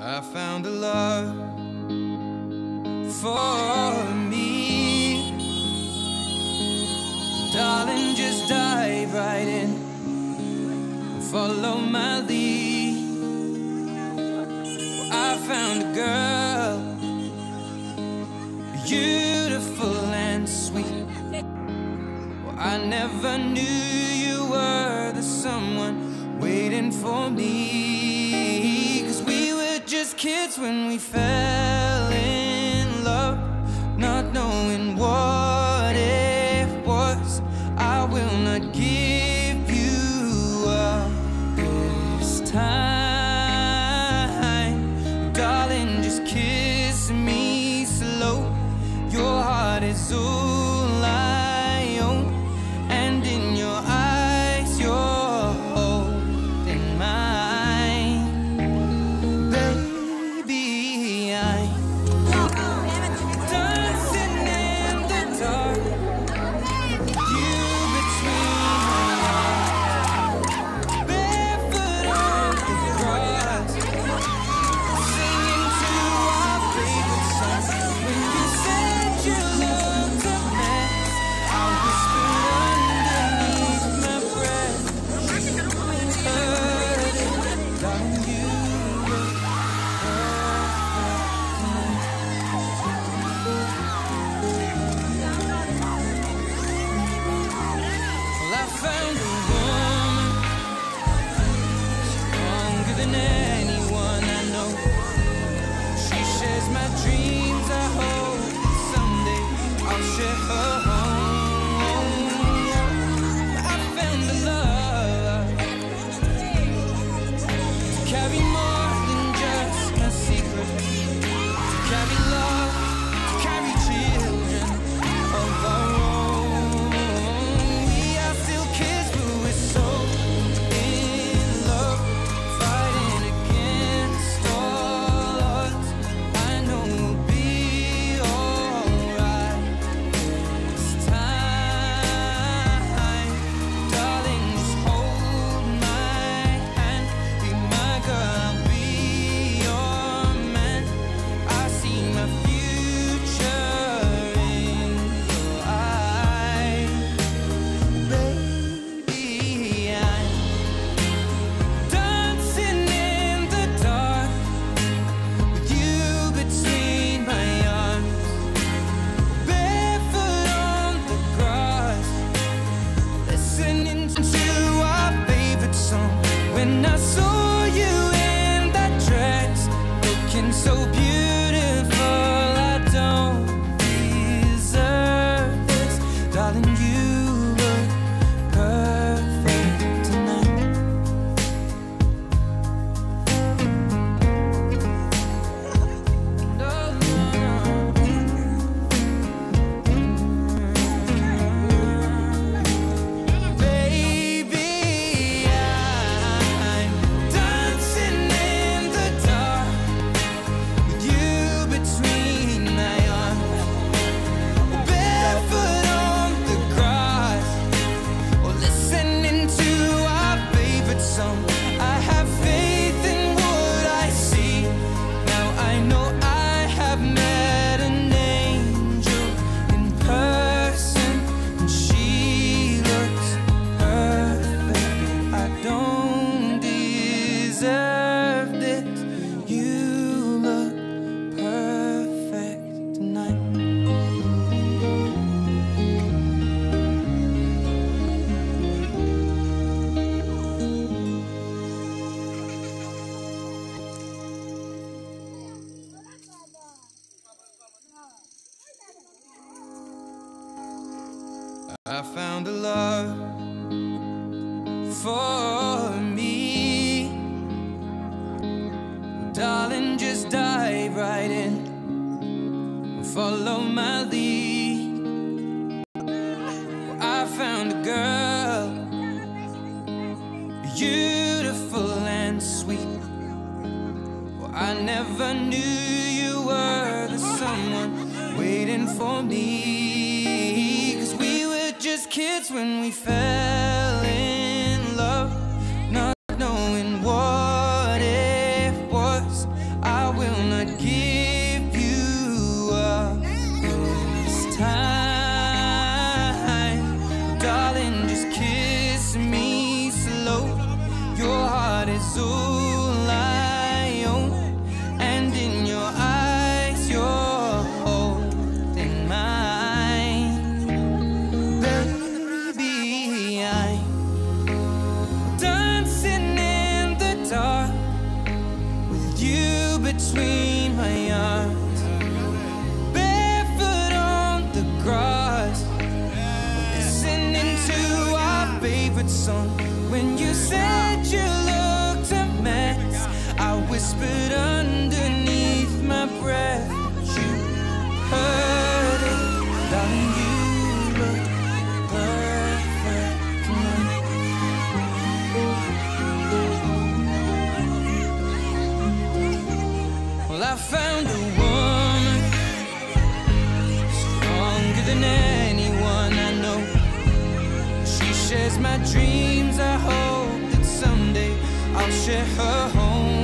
I found a love for me. Darling, just dive right in, follow my lead. I found a girl, beautiful and sweet. Well, I never knew you were the someone waiting for me. 'Cause we were just kids when we fell in love, not knowing what it was. I will not give you up this time. Darling, just kiss me slow. Your heart is all I own, and in your eyes you're holding mine. Baby, I'm dancing in the dark, you between my arms, barefoot on the grass, singing to our favorite song. When you said you looked a mess, I whispered underneath my breath. Heard it, darling, you look perfect. Well, I found a woman stronger than anyone I know. She shares my dreams. I hope someday I'll share her home. I found a love to carry more than just my secrets, to carry love, to carry children of our own. We are still kids, but we're so in love, fighting against all odds. I know we'll be alright this time. Darling, just hold my hand, be my girl, I'll be your man. I see my future in your eyes. Baby, I'm dancing in the dark with you between my arms, barefoot on the grass, listening to our favorite song. When I saw you in that dress, looking so beautiful, I don't deserve this. Darling, you look perfect tonight. Baby, I'm dancing in the dark with you between my arms, barefoot on the grass, or listening to our favorite song. I have faith in what I see. Now I know I have met an angel in person, and she looks perfect. I don't deserve this. You look perfect tonight. I found a love for me. Darling, just dive right in, follow my lead. I found a girl, beautiful and sweet. Well, I never knew you were the someone waiting for me. 'Cause we were just kids when we fell in love, not knowing what it was. I between my arms, barefoot on the grass, listening to our favorite song. When you said you looked a mess, I whispered underneath my breath, but you heard it, darling. You look perfect tonight. Well, I found a woman stronger than anyone I know. She shares my dreams. I hope that someday I'll share her home.